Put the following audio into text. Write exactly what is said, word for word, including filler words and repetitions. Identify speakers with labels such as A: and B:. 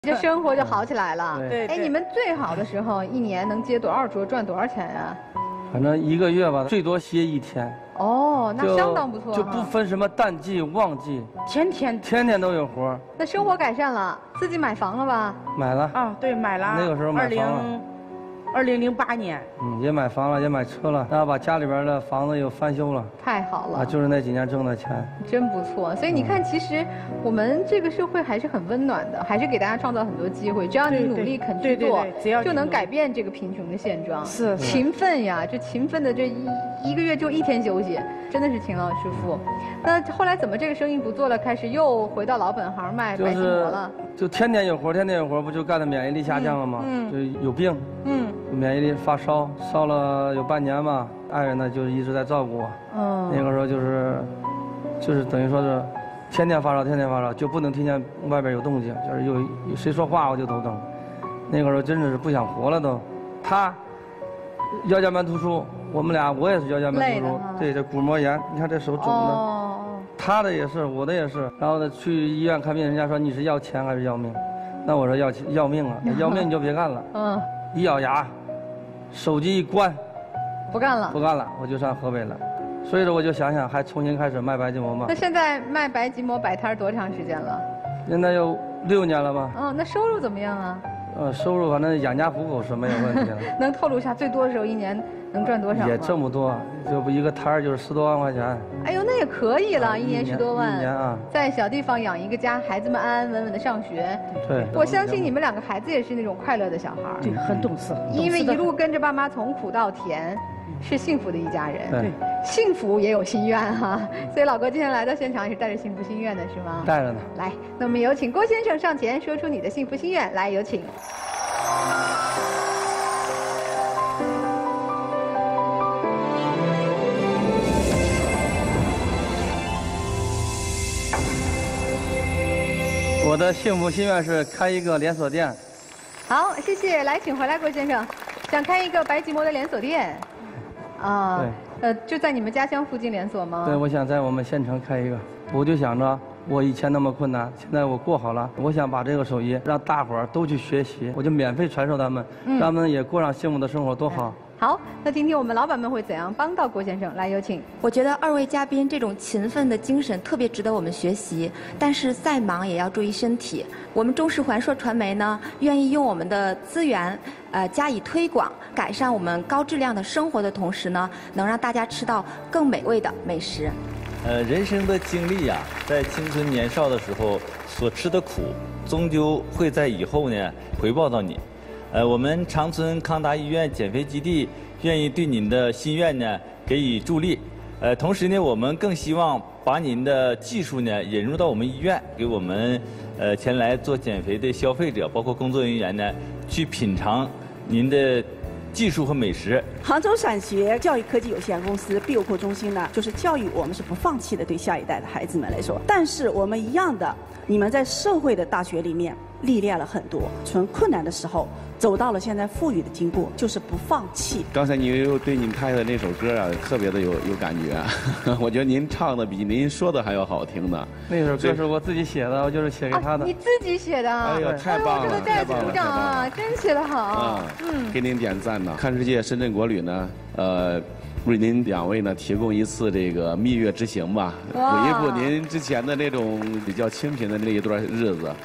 A: 这生活就好起来了。
B: 对，
A: 哎，你们最好的时候一年能接多少桌，赚多少钱呀？
B: 反正一个月吧，最多歇一天。
A: 哦，那相当不错。
B: 就不分什么淡季旺季，
C: 天天
B: 天天都有活。
A: 那生活改善了，自己买房了吧？
B: 买了。
C: 啊，对，买了。
B: 那个时候买房了。
C: 二零零八年，
B: 嗯，也买房了，也买车了，然后把家里边的房子又翻修了。
A: 太好了。啊，
B: 就是那几年挣的钱。
A: 真不错，所以你看，其实我们这个社会还是很温暖的，还是给大家创造很多机会。只要你努力肯去做，就能改变这个贫穷的现状。
C: 是。
A: 勤奋呀，这勤奋的这一一个月就一天休息，真的是勤劳致富。那后来怎么这个生意不做了，开始又回到老本行卖白吉馍了？
B: 就天天有活，天天有活，不就干的免疫力下降了吗？嗯。就有病。嗯。免疫力发烧，烧了有半年吧。爱人呢就是一直在照顾我。嗯。那个时候就是，就是等于说是，天天发烧，天天发烧，就不能听见外边有动静，就是有有谁说话我就头疼。那个时候真的是不想活了都。他腰间盘突出，我们俩我也是腰间盘突出，对，这骨膜炎，你看这手肿的。哦。他的也是，我的也是。然后呢，去医院看病，人家说你是要钱还是要命？那我说要要命啊，要命你就别干了。嗯。一咬牙。手机一关，
A: 不干了，
B: 不干了，我就上河北了。所以说，我就想想，还重新开始卖白吉馍嘛。
A: 那现在卖白吉馍摆摊多长时间了？
B: 现在有六年了吧。
A: 哦，那收入怎么样啊？
B: 呃，收入反正养家糊口是没有问题的。
A: 能透露一下最多的时候一年能赚多少吗？
B: 也这么多，就不一个摊儿就是十多万块钱。
A: 哎呦，那也可以了，啊、一年十多万。
B: 一年啊，
A: 在小地方养一个家，孩子们安安稳稳的上学。
B: 对。
A: 我相信你们两个孩子也是那种快乐的小孩。
C: 对，很懂事。
A: 因为一路跟着爸妈从苦到甜，是幸福的一家人。
B: 对。
A: 幸福也有心愿哈，所以老郭今天来到现场也是带着幸福心愿的是吗？
B: 带着呢。
A: 来，那我们有请郭先生上前说出你的幸福心愿。来，有请。
B: 我的幸福心愿是开一个连锁店。
A: 好，谢谢。来，请回来，郭先生。想开一个白吉馍的连锁店。啊。对。呃，就在你们家乡附近连锁吗？
B: 对，我想在我们县城开一个。我就想着，我以前那么困难，现在我过好了。我想把这个手艺让大伙儿都去学习，我就免费传授他们，嗯、让他们也过上幸福的生活，多好。
A: 好，那听听我们老板们会怎样帮到郭先生。来，有请。
D: 我觉得二位嘉宾这种勤奋的精神特别值得我们学习，但是再忙也要注意身体。我们中视环硕传媒呢，愿意用我们的资源，呃，加以推广，改善我们高质量的生活的同时呢，能让大家吃到更美味的美食。
E: 呃，人生的经历呀、啊，在青春年少的时候所吃的苦，终究会在以后呢回报到你。呃，我们长春康达医院减肥基地愿意对您的心愿呢给予助力。呃，同时呢，我们更希望把您的技术呢引入到我们医院，给我们呃前来做减肥的消费者，包括工作人员呢，去品尝您的技术和美食。
F: 杭州陕学教育科技有限公司必有库中心呢，就是教育我们是不放弃的，对下一代的孩子们来说。但是我们一样的，你们在社会的大学里面历练了很多，从困难的时候走到了现在富裕的经过，就是不放弃。
G: 刚才您又对您拍的那首歌啊，特别的有有感觉、啊，我觉得您唱的比您说的还要好听呢。
B: 那首歌是我自己写的，我就是写给他的。
A: 啊、你自己写的？
G: 哎呦，太棒了！
A: 太棒了！鼓掌啊，真写得好。
G: 啊，嗯，给您点赞呢。看世界深圳国旅呢，呃。为您两位呢提供一次这个蜜月之行吧，补一补您之前的那种比较清贫的那一段日子。